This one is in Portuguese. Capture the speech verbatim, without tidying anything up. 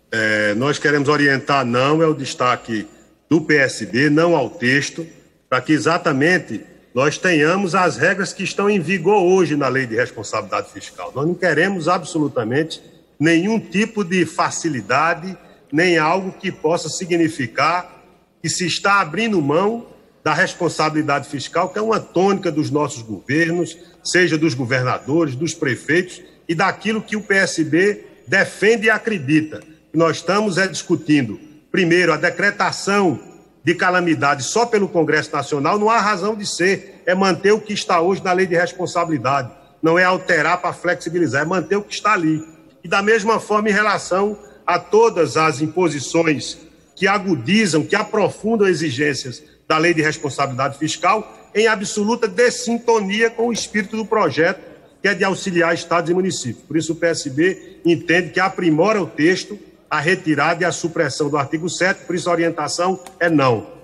É, nós queremos orientar não, é o destaque do P S B, não ao texto, para que exatamente nós tenhamos as regras que estão em vigor hoje na Lei de Responsabilidade Fiscal. Nós não queremos absolutamente nenhum tipo de facilidade, nem algo que possa significar que se está abrindo mão da responsabilidade fiscal, que é uma tônica dos nossos governos, seja dos governadores, dos prefeitos e daquilo que o P S B defende e acredita. Nós estamos é, discutindo, primeiro, a decretação de calamidade só pelo Congresso Nacional. Não há razão de ser, é manter o que está hoje na Lei de Responsabilidade, não é alterar para flexibilizar, é manter o que está ali. E da mesma forma em relação a todas as imposições que agudizam, que aprofundam exigências da Lei de Responsabilidade Fiscal, em absoluta dessintonia com o espírito do projeto, que é de auxiliar estados e municípios. Por isso o P S B entende que aprimora o texto, a retirada e a supressão do artigo sete, por isso a orientação é não.